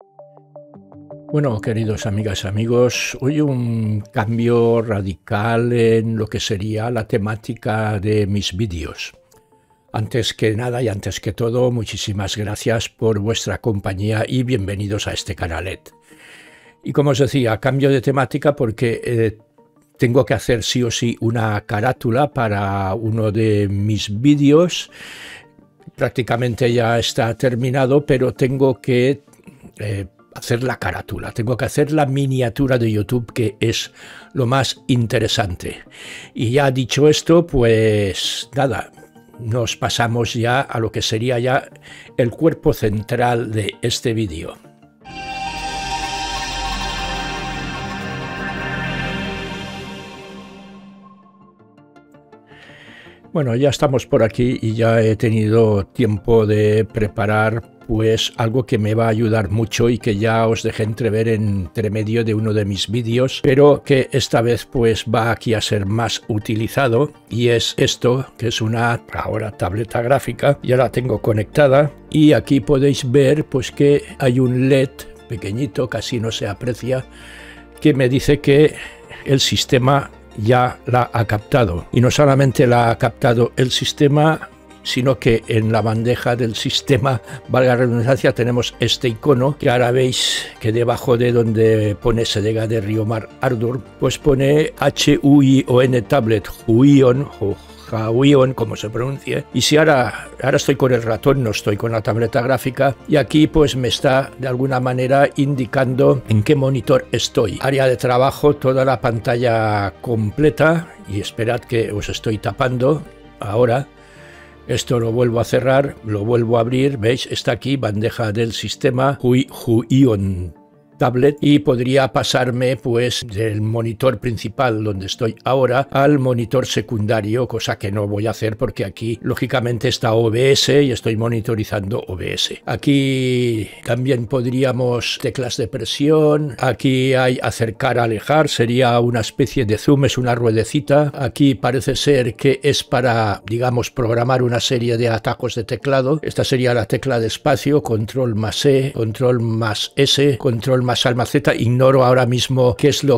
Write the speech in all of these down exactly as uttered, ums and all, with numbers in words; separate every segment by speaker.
Speaker 1: Bueno, queridos amigas y amigos, hoy un cambio radical en lo que sería la temática de mis vídeos. Antes que nada y antes que todo, muchísimas gracias por vuestra compañía y bienvenidos a este canalet. Y como os decía, cambio de temática porque eh, tengo que hacer sí o sí una carátula para uno de mis vídeos. Prácticamente ya está terminado, pero tengo que eh, hacer la carátula, tengo que hacer la miniatura de YouTube, que es lo más interesante. Y ya dicho esto, pues nada, nos pasamos ya a lo que sería ya el cuerpo central de este vídeo. Bueno, ya estamos por aquí y ya he tenido tiempo de preparar pues algo que me va a ayudar mucho y que ya os dejé entrever entre medio de uno de mis vídeos, pero que esta vez pues va aquí a ser más utilizado, y es esto, que es una ahora tableta gráfica. Ya la tengo conectada y aquí podéis ver pues que hay un L E D pequeñito, casi no se aprecia, que me dice que el sistema ya la ha captado. Y no solamente la ha captado el sistema, sino que en la bandeja del sistema, valga la redundancia, tenemos este icono que ahora veis que debajo de donde pone Sedega de Riomar Ardour, pues pone H U I O N Tablet, Huion o Huion, como se pronuncie. Y si ahora, ahora estoy con el ratón, no estoy con la tableta gráfica, y aquí pues me está de alguna manera indicando en qué monitor estoy. Área de trabajo, toda la pantalla completa, y esperad que os estoy tapando ahora. Esto lo vuelvo a cerrar, lo vuelvo a abrir, veis, está aquí, bandeja del sistema, Huion Tablet, y podría pasarme pues del monitor principal donde estoy ahora al monitor secundario, cosa que no voy a hacer porque aquí lógicamente está O B S y estoy monitorizando O B S. Aquí también podríamos teclas de presión, aquí hay acercar, alejar, sería una especie de zoom, es una ruedecita. Aquí parece ser que es para, digamos, programar una serie de atajos de teclado. Esta sería la tecla de espacio, control más E, control más S, control más alma Z. Ignoro ahora mismo qué es lo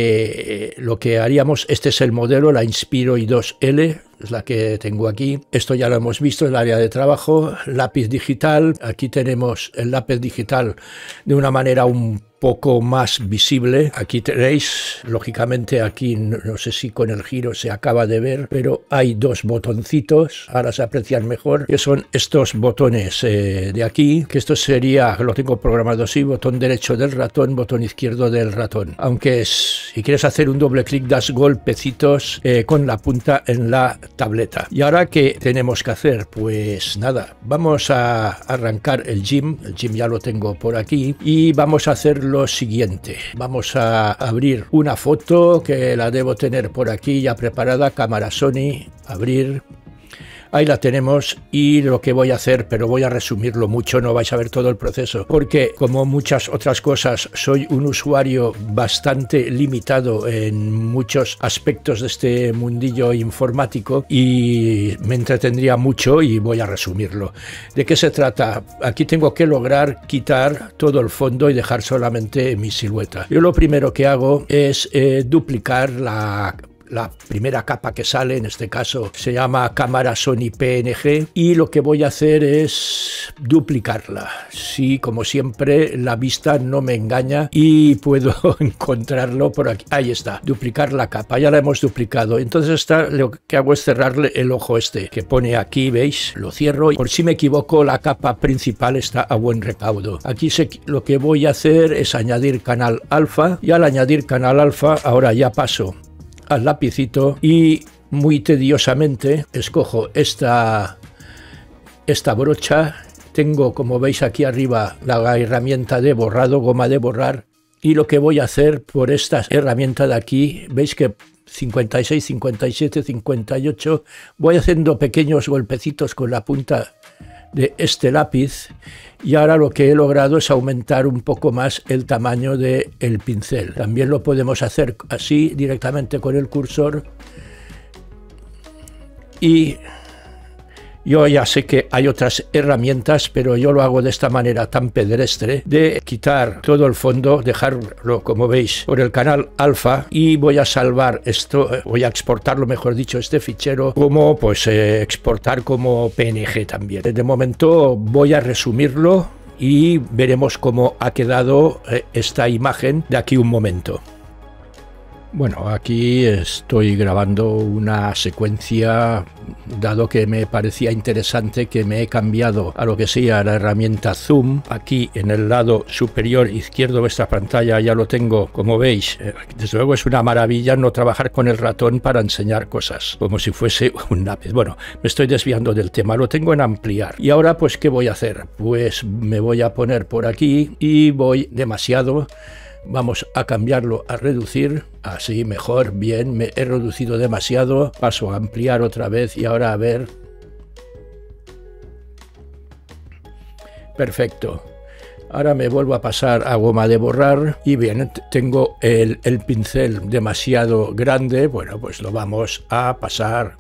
Speaker 1: que, lo que haríamos. Este es el modelo, la Inspiro i dos L, es la que tengo aquí. Esto ya lo hemos visto en el área de trabajo. Lápiz digital, aquí tenemos el lápiz digital de una manera un poco más visible. Aquí tenéis, lógicamente aquí no, no sé si con el giro se acaba de ver, pero hay dos botoncitos, ahora se aprecian mejor, que son estos botones eh, de aquí, que esto sería, lo tengo programado así, botón derecho del ratón, botón izquierdo del ratón. Aunque es, si quieres hacer un doble clic, das golpecitos eh, con la punta en la tableta. ¿Y ahora qué tenemos que hacer? Pues nada, vamos a arrancar el Gym, el Gym ya lo tengo por aquí, y vamos a hacer lo siguiente. Vamos a abrir una foto que la debo tener por aquí ya preparada, cámara Sony, abrir. Ahí la tenemos, y lo que voy a hacer, pero voy a resumirlo mucho, no vais a ver todo el proceso, porque como muchas otras cosas soy un usuario bastante limitado en muchos aspectos de este mundillo informático y me entretendría mucho, y voy a resumirlo. ¿De qué se trata? Aquí tengo que lograr quitar todo el fondo y dejar solamente mi silueta. Yo lo primero que hago es eh, duplicar la la primera capa que sale, en este caso se llama cámara Sony P N G, y lo que voy a hacer es duplicarla. Sí, como siempre, la vista no me engaña y puedo encontrarlo por aquí. Ahí está, duplicar la capa, ya la hemos duplicado. Entonces está, lo que hago es cerrarle el ojo este que pone aquí, veis, lo cierro, y por si me equivoco la capa principal está a buen recaudo. Aquí se, lo que voy a hacer es añadir canal alfa, y al añadir canal alfa ahora ya paso al lapicito y muy tediosamente escojo esta, esta brocha. Tengo, como veis aquí arriba, la herramienta de borrado, goma de borrar, y lo que voy a hacer por esta herramienta de aquí, veis que cincuenta y seis, cincuenta y siete, cincuenta y ocho, voy haciendo pequeños golpecitos con la punta de este lápiz, y ahora lo que he logrado es aumentar un poco más el tamaño del pincel. También lo podemos hacer así directamente con el cursor, y, Yo ya sé que hay otras herramientas, pero yo lo hago de esta manera tan pedestre de quitar todo el fondo, dejarlo, como veis, por el canal alfa, y voy a salvar esto, voy a exportarlo, mejor dicho, este fichero, como pues eh, exportar como P N G también. De momento voy a resumirlo y veremos cómo ha quedado eh, esta imagen de aquí un momento. Bueno, aquí estoy grabando una secuencia, dado que me parecía interesante, que me he cambiado a lo que sea la herramienta Zoom. Aquí en el lado superior izquierdo de vuestra pantalla ya lo tengo, como veis. Desde luego es una maravilla no trabajar con el ratón para enseñar cosas, como si fuese un lápiz. Bueno, me estoy desviando del tema, lo tengo en ampliar. Y ahora, pues, ¿qué voy a hacer? Pues me voy a poner por aquí y voy demasiado. Vamos a cambiarlo a reducir, así mejor, bien, me he reducido demasiado, paso a ampliar otra vez y ahora a ver. Perfecto. Ahora me vuelvo a pasar a goma de borrar y bien, tengo el, el pincel demasiado grande, bueno, pues lo vamos a pasar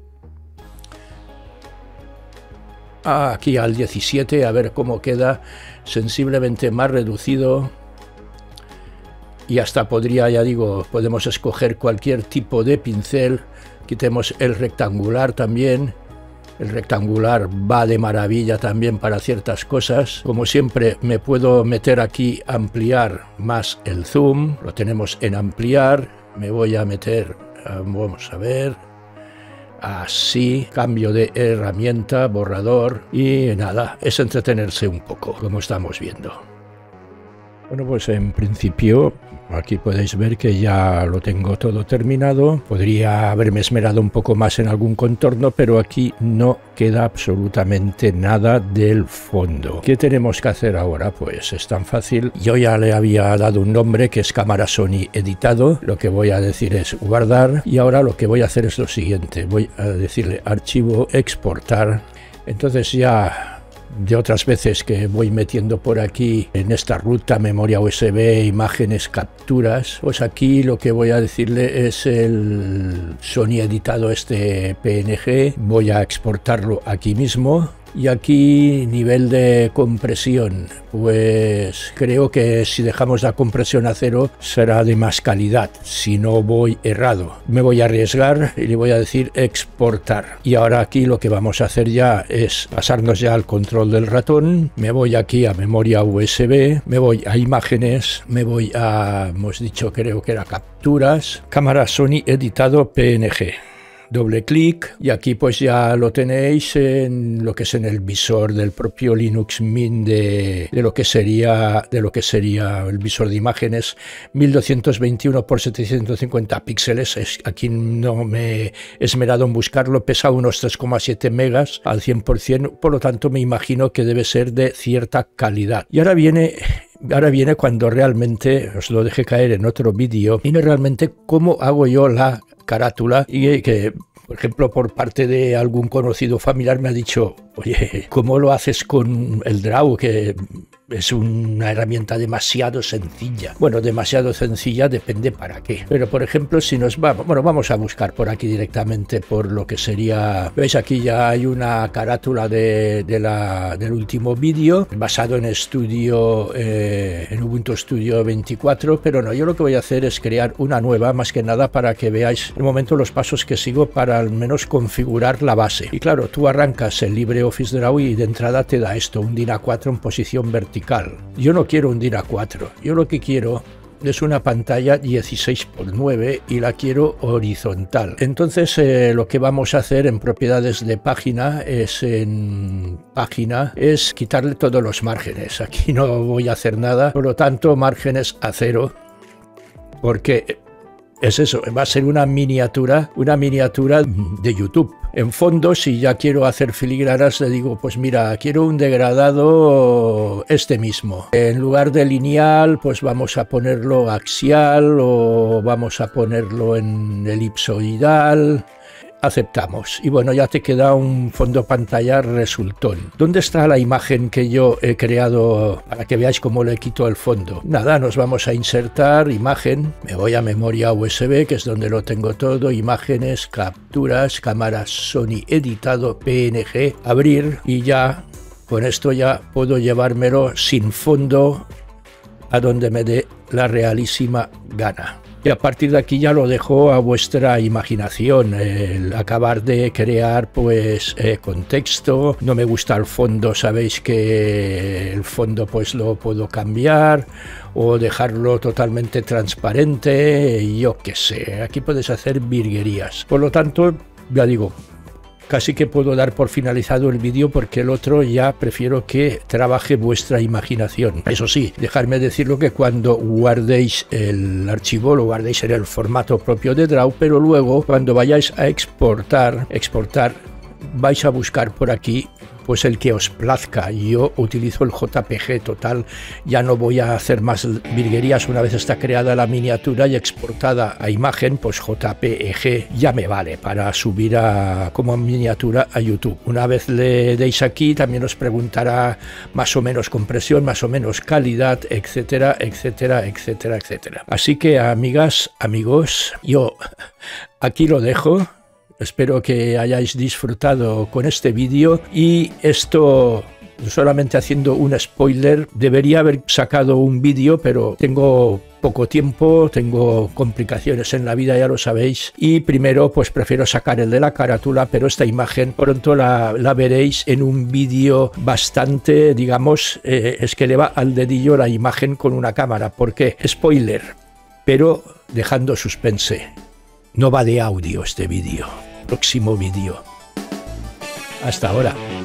Speaker 1: aquí al diecisiete, a ver cómo queda, sensiblemente más reducido. Y hasta podría, ya digo, podemos escoger cualquier tipo de pincel. Quitemos el rectangular también. El rectangular va de maravilla también para ciertas cosas. Como siempre, me puedo meter aquí, ampliar más el zoom. Lo tenemos en ampliar. Me voy a meter, vamos a ver, así, cambio de herramienta, borrador. Y nada, es entretenerse un poco, como estamos viendo. Bueno, pues en principio aquí podéis ver que ya lo tengo todo terminado. Podría haberme esmerado un poco más en algún contorno, pero aquí no queda absolutamente nada del fondo. ¿Qué tenemos que hacer ahora? Pues es tan fácil. Yo ya le había dado un nombre que es cámara Sony editado. Lo que voy a decir es guardar y ahora lo que voy a hacer es lo siguiente. Voy a decirle archivo, exportar. Entonces ya de otras veces que voy metiendo por aquí en esta ruta memoria U S B, imágenes, capturas, pues aquí lo que voy a decirle es el Sony editado este P N G, voy a exportarlo aquí mismo. Y aquí nivel de compresión, pues creo que si dejamos la compresión a cero será de más calidad, si no voy errado. Me voy a arriesgar y le voy a decir exportar. Y ahora aquí lo que vamos a hacer ya es pasarnos ya al control del ratón. Me voy aquí a memoria U S B, me voy a imágenes, me voy a, hemos dicho creo que era capturas, cámara Sony editado P N G. Doble clic y aquí pues ya lo tenéis en lo que es en el visor del propio Linux Mint de, de lo que sería de lo que sería el visor de imágenes, mil doscientos veintiuno por setecientos cincuenta píxeles. Es, aquí no me he esmerado en buscarlo, pesa unos tres coma siete megas al cien por cien, por lo tanto me imagino que debe ser de cierta calidad. Y ahora viene Ahora viene cuando realmente, os lo dejé caer en otro vídeo, viene realmente cómo hago yo la carátula y que, por ejemplo, por parte de algún conocido familiar me ha dicho, oye, ¿cómo lo haces con el Draw? Que es una herramienta demasiado sencilla. Bueno, demasiado sencilla depende para qué. Pero, por ejemplo, si nos vamos, bueno, vamos a buscar por aquí directamente por lo que sería, veis aquí ya hay una carátula de, de la, del último vídeo basado en Studio, eh, en Ubuntu Studio veinticuatro, pero no, yo lo que voy a hacer es crear una nueva, más que nada para que veáis el momento los pasos que sigo para al menos configurar la base. Y claro, tú arrancas el LibreOffice Draw y de entrada te da esto, un D I N A cuatro en posición vertical. Yo no quiero un D I N A cuatro, yo lo que quiero es una pantalla dieciséis por nueve y la quiero horizontal. Entonces eh, lo que vamos a hacer en propiedades de página es en página es quitarle todos los márgenes. Aquí no voy a hacer nada, por lo tanto márgenes a cero, porque es eso, va a ser una miniatura, una miniatura de YouTube. En fondo, si ya quiero hacer filigranas, le digo, pues mira, quiero un degradado este mismo. En lugar de lineal, pues vamos a ponerlo axial o vamos a ponerlo en elipsoidal. aceptamos. Y bueno, ya te queda un fondo pantalla resultón. ¿Dónde está la imagen que yo he creado para que veáis cómo le quito el fondo? Nada, nos vamos a insertar imagen, me voy a memoria U S B, que es donde lo tengo todo, imágenes, capturas, cámara Sony editado, P N G, abrir, y ya con esto ya puedo llevármelo sin fondo a donde me dé la realísima gana. Y a partir de aquí ya lo dejo a vuestra imaginación, el acabar de crear pues eh, contexto. No me gusta el fondo, sabéis que el fondo pues lo puedo cambiar o dejarlo totalmente transparente, yo qué sé, aquí puedes hacer virguerías. Por lo tanto, ya digo, casi que puedo dar por finalizado el vídeo porque el otro ya prefiero que trabaje vuestra imaginación. Eso sí, dejadme decirlo que cuando guardéis el archivo lo guardéis en el formato propio de Draw, pero luego cuando vayáis a exportar, exportar, vais a buscar por aquí pues el que os plazca. Yo utilizo el J P G, total, ya no voy a hacer más virguerías. Una vez está creada la miniatura y exportada a imagen, pues J P G ya me vale para subir a, como miniatura a YouTube. Una vez le deis aquí, también os preguntará más o menos compresión, más o menos calidad, etcétera, etcétera, etcétera, etcétera. Así que, amigas, amigos, yo aquí lo dejo. Espero que hayáis disfrutado con este vídeo, y esto, solamente haciendo un spoiler, debería haber sacado un vídeo, pero tengo poco tiempo, tengo complicaciones en la vida, ya lo sabéis, y primero pues prefiero sacar el de la carátula, pero esta imagen pronto la, la veréis en un vídeo bastante, digamos, eh, es que le va al dedillo la imagen con una cámara. ¿Por qué? Spoiler, pero dejando suspense. No va de audio este vídeo. Próximo vídeo. Hasta ahora.